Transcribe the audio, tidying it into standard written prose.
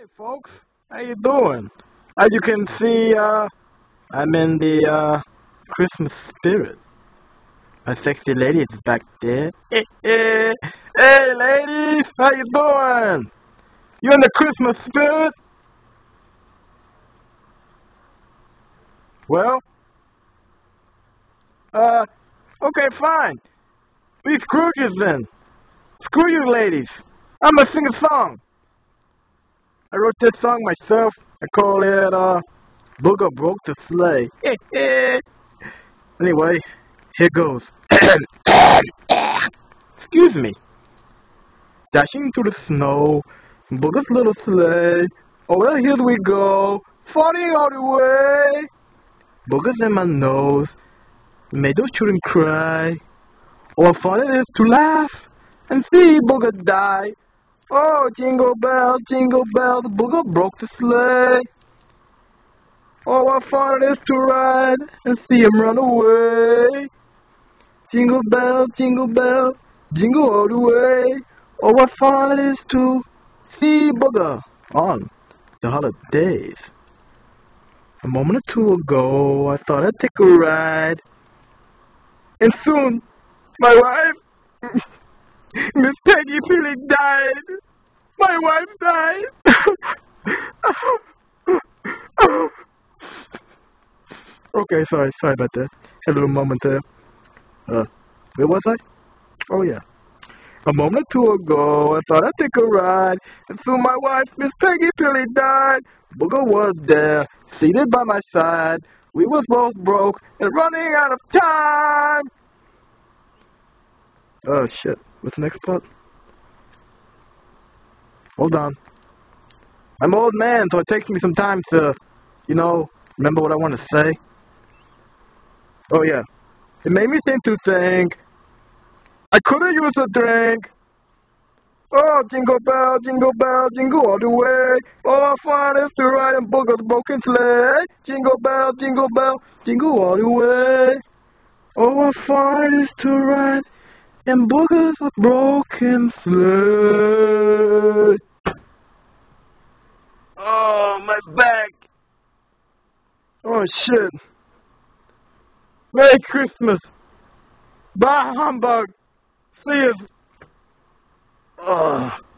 Hey folks, how you doing? As you can see, I'm in the Christmas spirit. My sexy lady is back there. Hey ladies, how you doing? You in the Christmas spirit? Well, okay, fine. We Scrooges then. Screw you ladies. I'm gonna sing a song. I wrote this song myself. I call it, Booger Broke the Sleigh. Anyway, here goes. Excuse me. Dashing through the snow, Booger's little sleigh. Oh well, here we go, farting all the way. Booger's in my nose, made those children cry. Oh, how fun it is to laugh and see Booger die. Oh, jingle bells, the Booger broke the sleigh. Oh, what fun it is to ride and see him run away. Jingle bells, jingle all the way. Oh, what fun it is to see Booger on the holidays. A moment or two ago, I thought I'd take a ride. And soon, my wife, Miss Peggy Philly, died. My wife died. Okay, sorry about that. Had a little moment there. Where was I? Oh, yeah. A moment or two ago, I thought I'd take a ride, and soon my wife, Miss Peggy Philly, died. Booger was there, seated by my side. We was both broke and running out of time. Oh, shit. What's the next part? Hold on. I'm an old man, so it takes me some time to, remember what I want to say. Oh, yeah. It made me seem to think I could have used a drink. Oh, jingle bell, jingle all the way. Oh, how fun it is to ride in Booger's broken sleigh. Jingle bell, jingle all the way. Oh, how fun it is to ride in Booger's broken sleigh. Oh, my back. Oh, shit. Merry Christmas. Bah humbug. See you. Ugh.